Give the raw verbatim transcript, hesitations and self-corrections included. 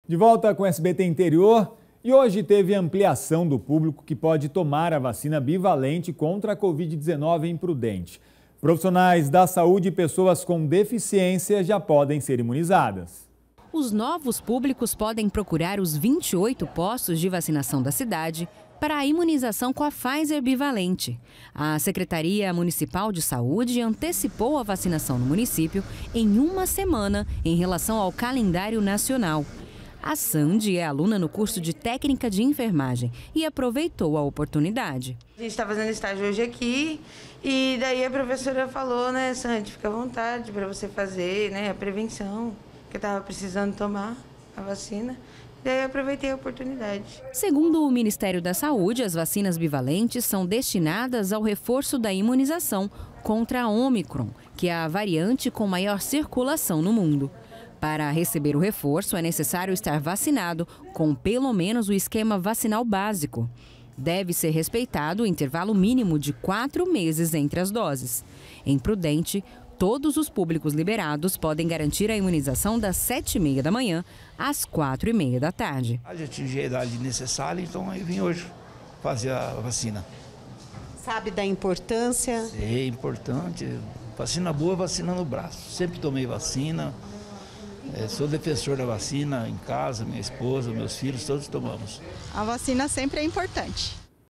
De volta com o S B T Interior, e hoje teve ampliação do público que pode tomar a vacina bivalente contra a covid dezenove em Prudente. Profissionais da saúde e pessoas com deficiência já podem ser imunizadas. Os novos públicos podem procurar os vinte e oito postos de vacinação da cidade para a imunização com a Pfizer bivalente. A Secretaria Municipal de Saúde antecipou a vacinação no município em uma semana em relação ao calendário nacional. A Sandy é aluna no curso de técnica de enfermagem e aproveitou a oportunidade. A gente está fazendo estágio hoje aqui e daí a professora falou, né, Sandy, fica à vontade para você fazer, né, a prevenção, que eu estava precisando tomar a vacina. Daí eu aproveitei a oportunidade. Segundo o Ministério da Saúde, as vacinas bivalentes são destinadas ao reforço da imunização contra a Ômicron, que é a variante com maior circulação no mundo. Para receber o reforço, é necessário estar vacinado com pelo menos o esquema vacinal básico. Deve ser respeitado o intervalo mínimo de quatro meses entre as doses. Em Prudente, todos os públicos liberados podem garantir a imunização das sete e meia da manhã às quatro e meia da tarde. Eu já atingi a idade necessária, então eu vim hoje fazer a vacina. Sabe da importância? É importante. Vacina boa, vacina no braço. Sempre tomei vacina. É, sou defensor da vacina em casa, minha esposa, meus filhos, todos tomamos. A vacina sempre é importante.